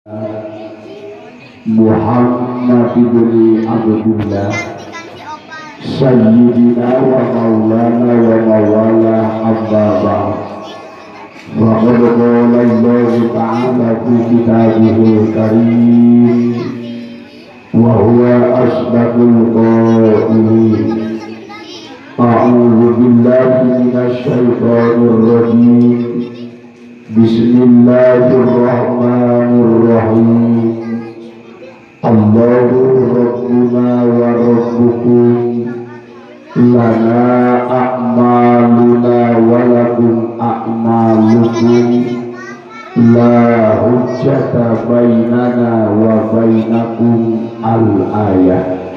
Muhammad ibn Abdullah Sayyidina wa maulana wa mawala Abbaba wa qad qala Allah ta'ala fi kitabihil karim wa huwa asdaqul qailin a'udzu billahi minasy syaithanir rajim bismillahirrahmanirrahim Allahu Rabbuna wa Rabbukum lana a'maluna wa lakum a'malukum la hujjata bainana wa bainakum al-ayah.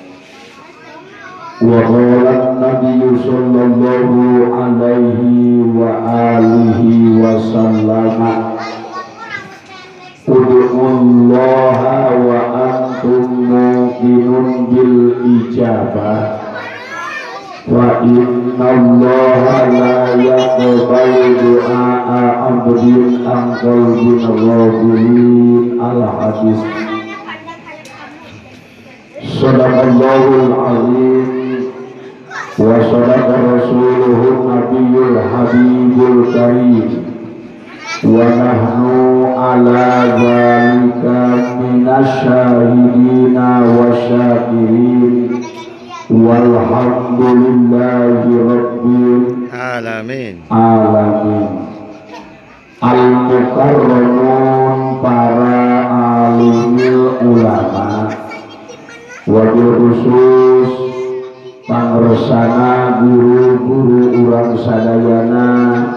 Wa qala an-nabiyyu sallallahu alaihi wa alihi wa sallama Ud'ullaha wa antum muqinun bil ijabah wa innallaha la yaqbalu du'a abdin an qalbin ghafilin. Al-hadis. Sadaqallahul azim wa sadaqa rasuluhun nabiyyul habibul karim wa nahnu ala zalika minasyahidina wa syakirin walhamdulillahi rabbil alamin. Al-mukarramun para alimil ulama, wabil khusus pangresana guru-guru urang sadayana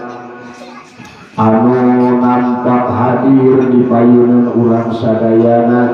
anu nampak hadir di payunan urang sadayana.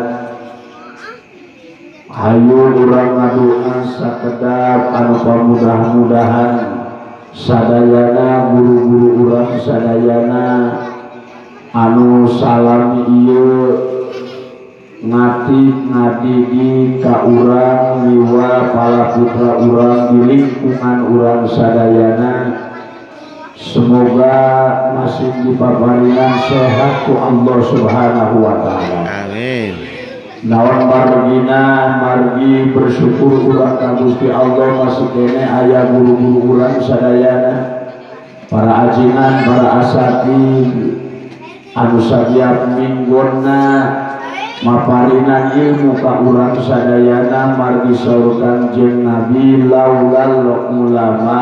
Hayu urang ngadoa sakedap anu pamudah-mudahan sadayana guru-guru urang sadayana anu salami ieu ngatib ngadidi ka urang liwa pala putra urang di lingkungan urang sadayana. Semoga masih dipaparinan sehat ku Allah subhanahu wa ta'ala. Amin. Nawan margina margi bersyukur urang ka Gusti Allah masih kene aya guru-guru urang sadayana, para ajinan, para asatid anu sabiar minggonna maparinan ilmu ka urang sadayana margi saurukan jeung Nabi laulal ulama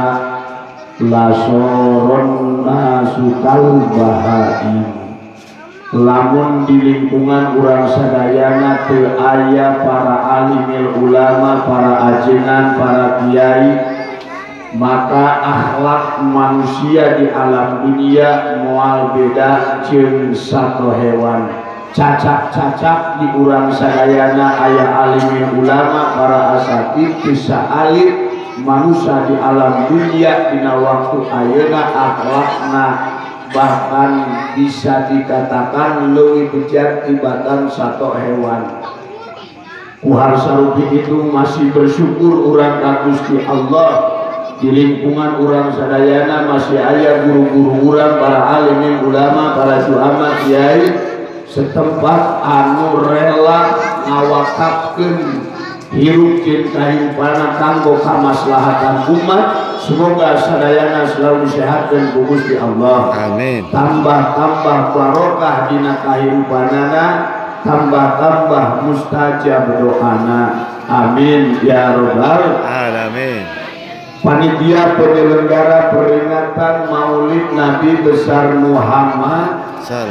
lasoron nasukal bahai. Lamun di lingkungan urang sadayana teu aya para alimil ulama, para ajengan, para kiai, maka akhlak manusia di alam dunia moal beda jeung sato hewan. Cacak-cacak di urang sadayana aya alimil ulama, para asatid bisa alim manusia di alam dunia dina waktu ayeuna akhlakna bahkan bisa dikatakan leuwih bejat tibatan sato hewan. Kuhar sarupi itu masih bersyukur urang ka Gusti Allah di lingkungan urang sadayana masih aya guru-guru urang, para alimin ulama, para ulama kiai setempat anu rela ngawakafkeun hirup jeung kahidupana kanggo kamaslahatan umat. Semoga sadayana selalu disehatkeun ku Gusti Allah. Amin. Tambah-tambah barokah dina kahidupanana, tambah-tambah mustajab doana. Amin ya rabbal alamin. Panitia penyelenggara peringatan Maulid Nabi besar Muhammad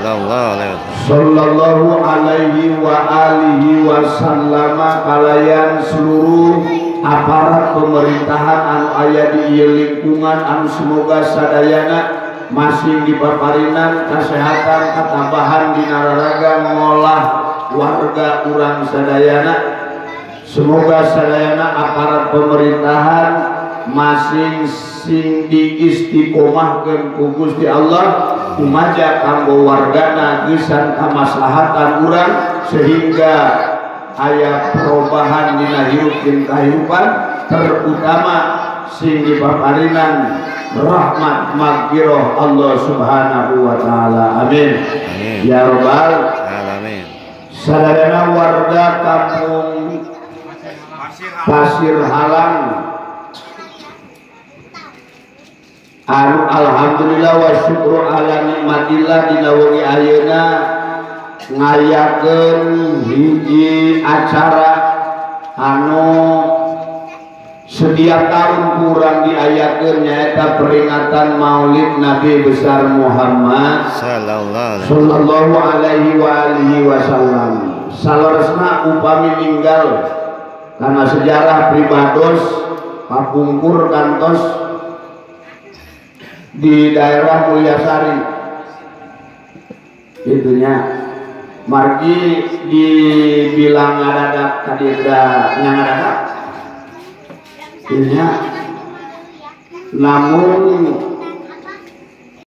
sallallahu alaihi wa alihi wasallama kalayan seluruh aparat pemerintahan anu aya di ieu lingkungan anu semoga sadayana masih dipaparinan kasehatan katambahan dina raraga ngolah warga urang sadayana. Semoga sadayana aparat pemerintahan masing sing diistiqomahkeun ku Gusti Allah kumaja kanggo wargana geusan kamaslahatan urang sehingga aya perubahan dina hirup jeung kahirupan, terutama sing dipaparinan rahmat maghfirah Allah subhanahu wa ta'ala. Amin ya rabbal alamin. Amin. Sadarana warga kampung Pasir Halang anu alhamdulillah wa syukru ala nikmatillah dina wengi ayeuna ngayakeun hiji acara anu setiap tahun kurang diayakeun nyaeta peringatan Maulid Nabi besar Muhammad sallallahu alaihi wa alihi wasallam. Saloresna upami ninggal karena sejarah pribados kapungkur kantos di daerah Mulyasari itunya margi dibilang ngadadak kadida nyangadadak itunya namun